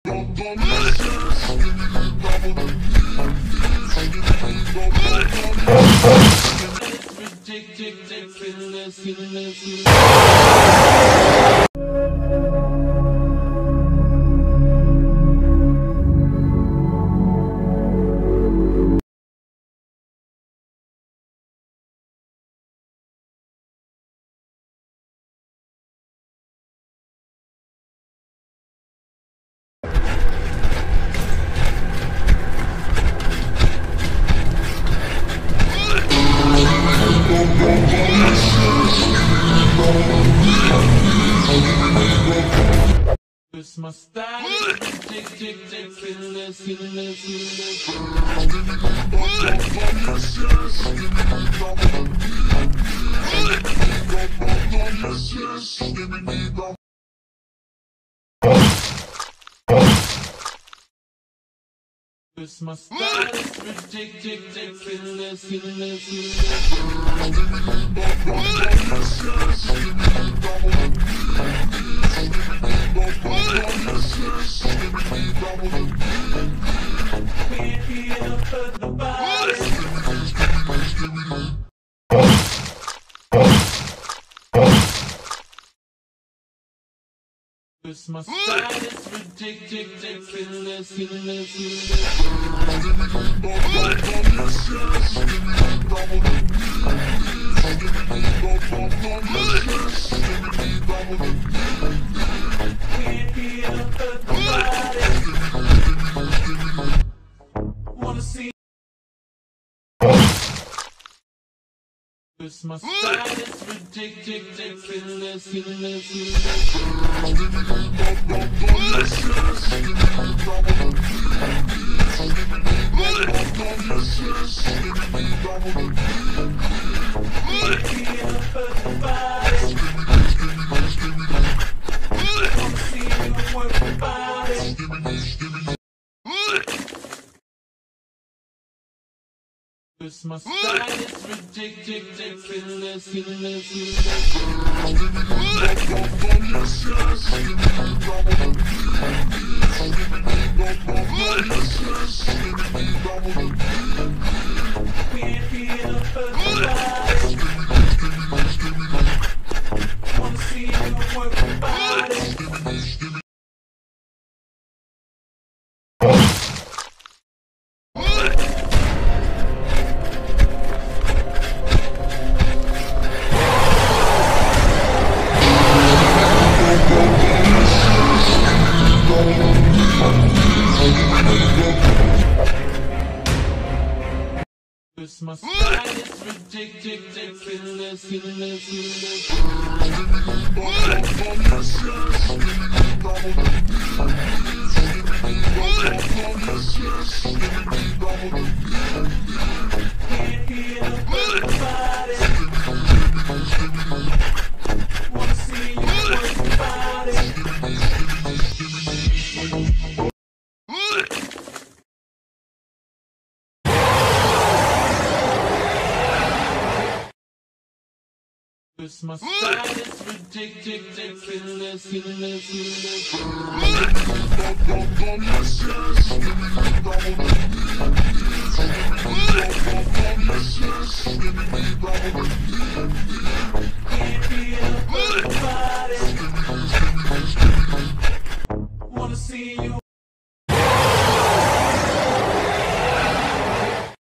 It's my style, ridiculous. It's my style, ridiculous. It's my style, it's ridiculous. Wanna see? It's my style, it's ridiculous. It's my style, it's ridiculous. Wanna see you work your body. It's my style, it's ridiculous. Wanna see you work your body. It's my style, it's ridiculous.